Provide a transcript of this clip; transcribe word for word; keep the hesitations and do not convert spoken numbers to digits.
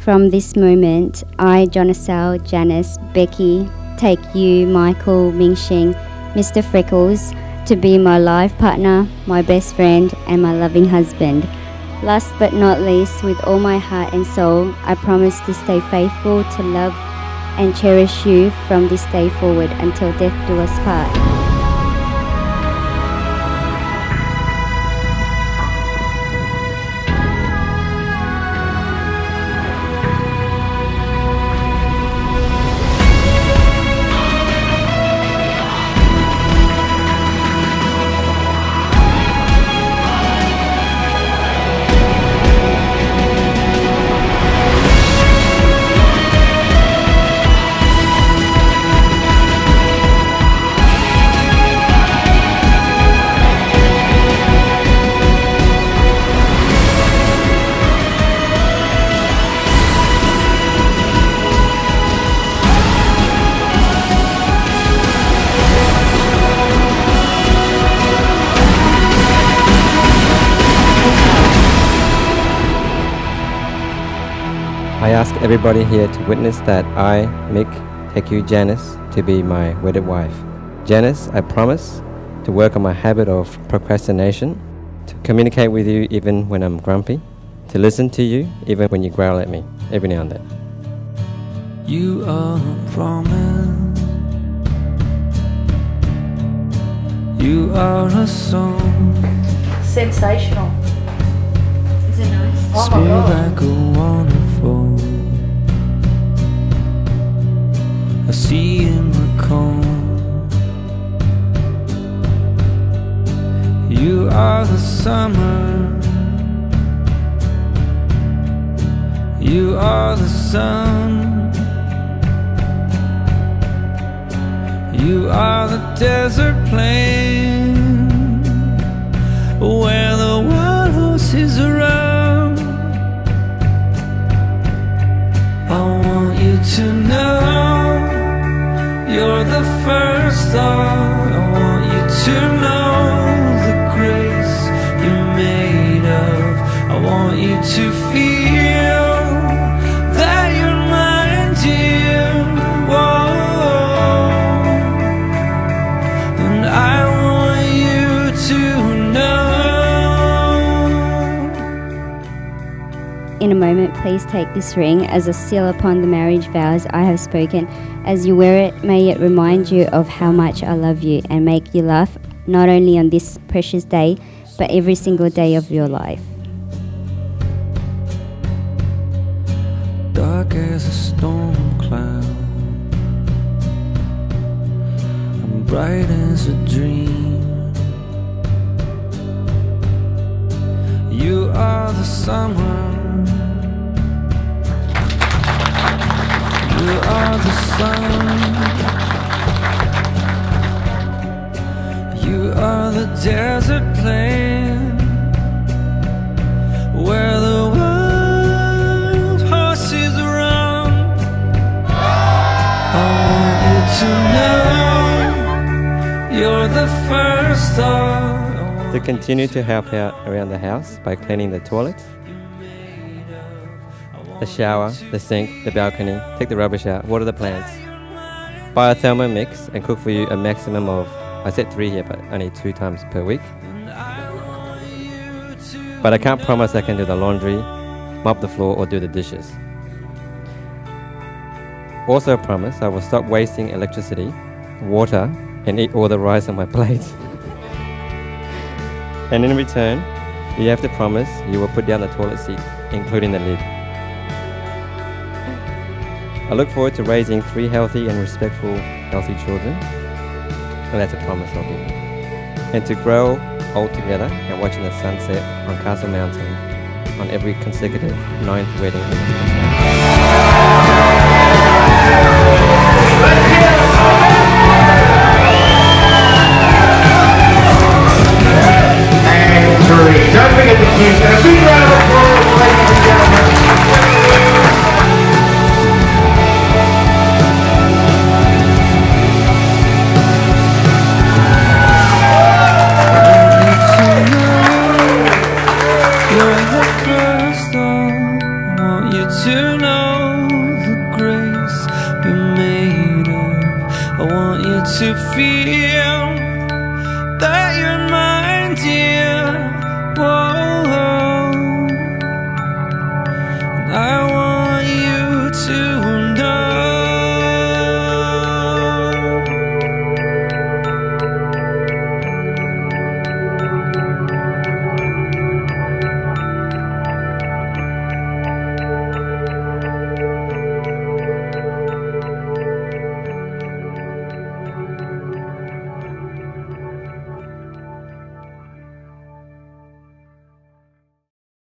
from this moment, I, Jonasel, Janice, Becky, take you, Michael, Mingxing, Mister Freckles, to be my life partner, my best friend, and my loving husband. Last but not least, with all my heart and soul, I promise to stay faithful, to love and cherish you from this day forward until death do us part. I ask everybody here to witness that I, Mick, take you, Janice, to be my wedded wife. Janice, I promise to work on my habit of procrastination, to communicate with you even when I'm grumpy, to listen to you even when you growl at me, every now and then. You are a promise. You are a song. Sensational. Is it nice? Oh Spill my God. like a waterfall. I see in the cone. You are the summer. You are the sun. You are the desert plain where the wild horses run. I want you to know you're the first thought. I want you to know the grace you're made of. I want you to feel that you're mine, dear. Whoa. And I want you to know. In a moment, please take this ring as a seal upon the marriage vows I have spoken. As you wear it, may it remind you of how much I love you and make you laugh, not only on this precious day, but every single day of your life. Dark as a storm cloud, I'm bright as a dream. You are the summer. You are the sun. You are the desert plain where the wild horses run. I want you to know you're the first thought. To continue to help out around the house by cleaning the toilets, the shower, the sink, the balcony, take the rubbish out, water the plants, buy a Thermomix and cook for you a maximum of, I said three here, but only two times per week. But I can't promise I can do the laundry, mop the floor or do the dishes. Also promise I will stop wasting electricity, water and eat all the rice on my plate. And in return, you have to promise you will put down the toilet seat, including the lid. I look forward to raising three healthy and respectful, healthy children. And that's a promise I'll give you. And to grow old together and watching the sunset on Castle Mountain on every consecutive ninth wedding anniversary. Don't forget the kids. And a big round of applause, ladies and gentlemen. You're the first thought. I want you to to know the grace you're made of. I want you to feel that you're mine, dear. Whoa.